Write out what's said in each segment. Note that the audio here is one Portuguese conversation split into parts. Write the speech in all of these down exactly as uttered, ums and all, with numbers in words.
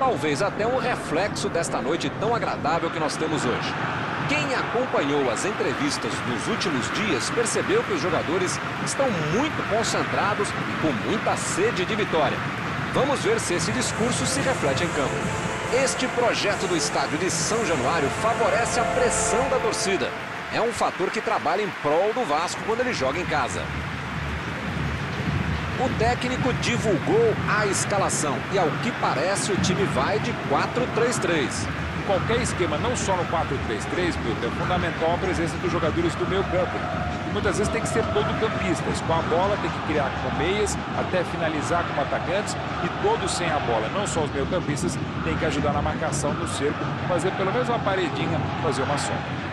Talvez até um reflexo desta noite tão agradável que nós temos hoje. Quem acompanhou as entrevistas nos últimos dias percebeu que os jogadores estão muito concentrados e com muita sede de vitória. Vamos ver se esse discurso se reflete em campo. Este projeto do estádio de São Januário favorece a pressão da torcida. É um fator que trabalha em prol do Vasco quando ele joga em casa. O técnico divulgou a escalação e, ao que parece, o time vai de quatro três três. Em qualquer esquema, não só no quatro três três, é fundamental a presença dos jogadores do meio campo. E muitas vezes tem que ser todo campistas. Com a bola tem que criar com meias, até finalizar como atacantes, e todos sem a bola. Não só os meio campistas têm que ajudar na marcação no cerco, fazer pelo menos uma paredinha, fazer uma sombra.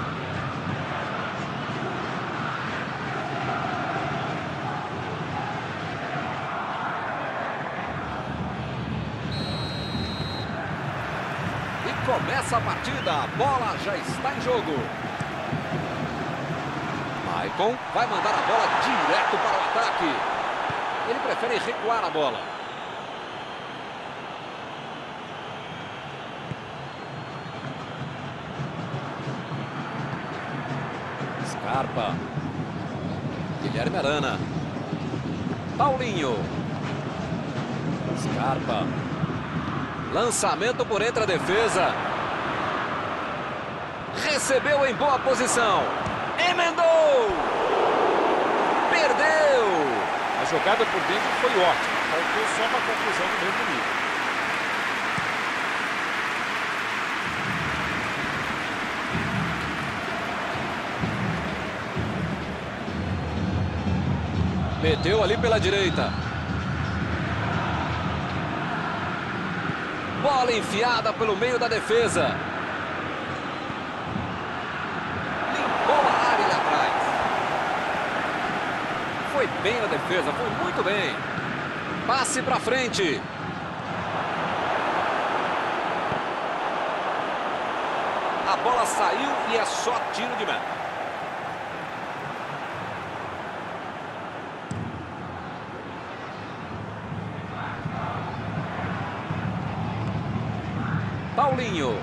Começa a partida, a bola já está em jogo. Maicon vai mandar a bola direto para o ataque. Ele prefere recuar a bola. Scarpa. Guilherme Arana. Paulinho. Scarpa. Lançamento por entre a defesa. Recebeu em boa posição. Emendou. Perdeu. A jogada por dentro foi ótima. Faltou só uma conclusão do mesmo nível. Meteu ali pela direita. Bola enfiada pelo meio da defesa. Limpou a área ali atrás. Foi bem na defesa, foi muito bem. Passe para frente. A bola saiu e é só tiro de meta. Paulinho.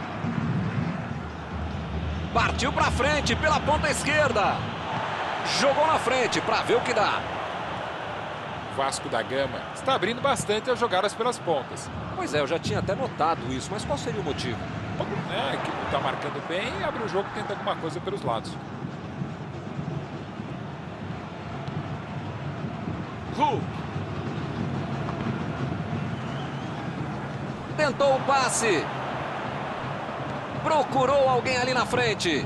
Partiu para frente pela ponta esquerda. Jogou na frente para ver o que dá. Vasco da Gama está abrindo bastante as jogadas pelas pontas. Pois é, eu já tinha até notado isso, mas qual seria o motivo? É, a equipe está marcando bem e abre o jogo e tenta alguma coisa pelos lados. Hulk. Tentou o passe. Procurou alguém ali na frente.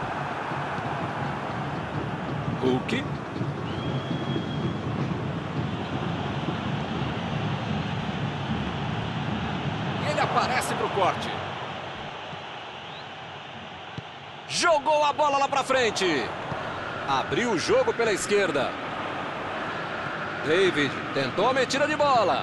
Hulk. Ele aparece para o corte. Jogou a bola lá para frente. Abriu o jogo pela esquerda. David tentou a metida de bola.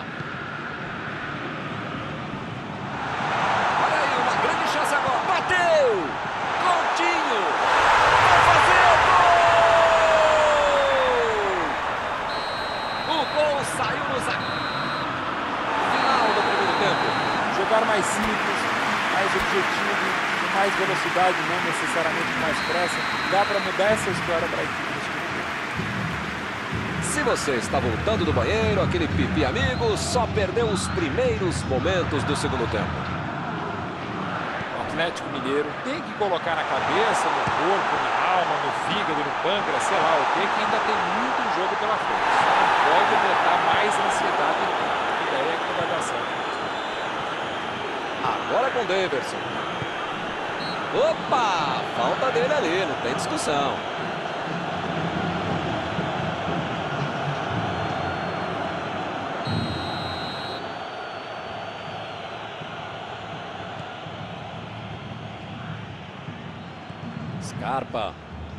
Mais simples, mais objetivo, com mais velocidade, não necessariamente mais pressa. Dá para mudar essa história para a equipe do segundo tempo. Se você está voltando do banheiro, aquele pipi amigo, só perdeu os primeiros momentos do segundo tempo. O Atlético Mineiro tem que colocar na cabeça, no corpo, na alma, no fígado, no pâncreas, sei lá o que, que ainda tem muito jogo pela frente. Só não pode botar mais ansiedade no campo. E daí é que não vai dar certo. Agora com o Daverson. Opa! Falta dele ali, não tem discussão. Scarpa.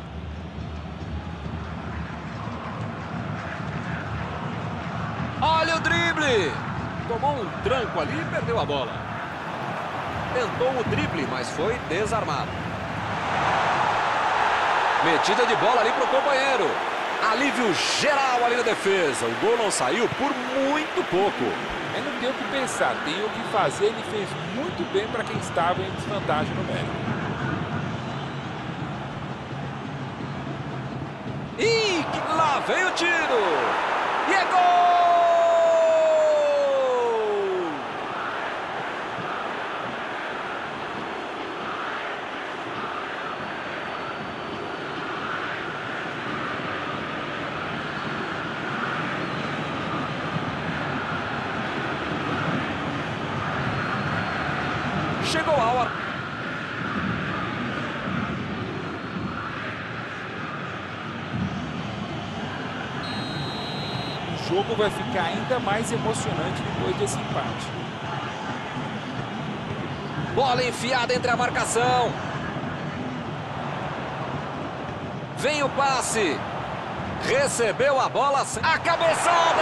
Olha o drible! Tomou um tranco ali e perdeu a bola. Tentou o drible, mas foi desarmado. Metida de bola ali para o companheiro. Alívio geral ali na defesa. O gol não saiu por muito pouco. Ele não tem o que pensar, tem o que fazer. Ele fez muito bem para quem estava em desvantagem numérica. Ih, que lá vem o tiro! E é gol! Chegou a hora. O jogo vai ficar ainda mais emocionante depois desse empate. Bola enfiada entre a marcação. Vem o passe. Recebeu a bola. A cabeçada!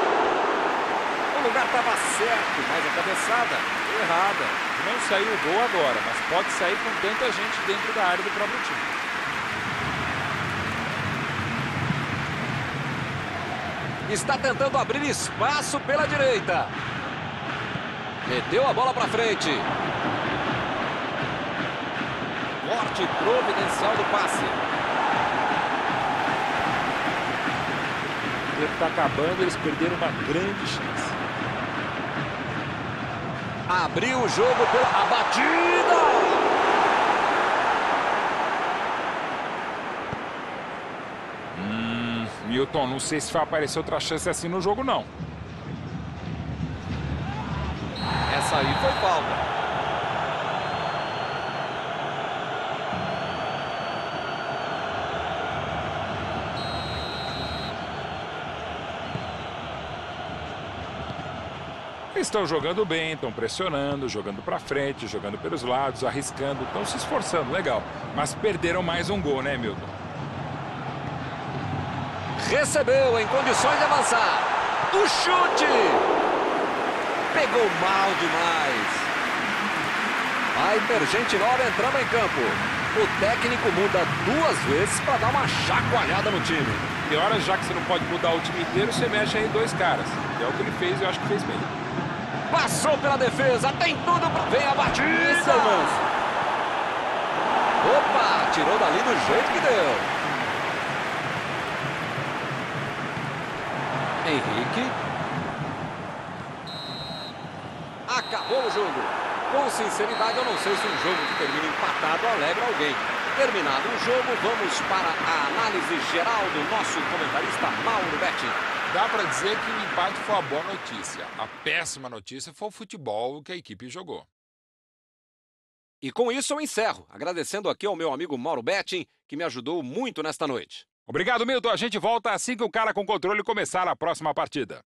O lugar estava certo, mas a cabeçada errada. Não saiu o gol agora, mas pode sair com tanta gente dentro da área do próprio time. Está tentando abrir espaço pela direita. Meteu a bola para frente. Corte providencial do passe. O tempo está acabando, eles perderam uma grande chance. Abriu o jogo pela batida. Hum, Milton, não sei se vai aparecer outra chance assim no jogo, não. Essa aí foi falta. Estão jogando bem, estão pressionando, jogando para frente, jogando pelos lados, arriscando, estão se esforçando, legal. Mas perderam mais um gol, né, Milton? Recebeu em condições de avançar. O chute! Pegou mal demais. Viper gente nova entrando em campo. O técnico muda duas vezes para dar uma chacoalhada no time. Tem horas, já que você não pode mudar o time inteiro, você mexe aí dois caras. É o que ele fez e eu acho que fez bem. Passou pela defesa, tem tudo pra... Vem a batida! Esse é o lance. Opa, tirou dali do jeito que deu. Henrique. Acabou o jogo. Com sinceridade, eu não sei se um jogo que termina empatado alegra alguém. Terminado o jogo, vamos para a análise geral do nosso comentarista Mauro Betti. Dá para dizer que o empate foi a boa notícia. A péssima notícia foi o futebol que a equipe jogou. E com isso eu encerro, agradecendo aqui ao meu amigo Mauro Betting, que me ajudou muito nesta noite. Obrigado, Milton. A gente volta assim que o cara com controle começar a próxima partida.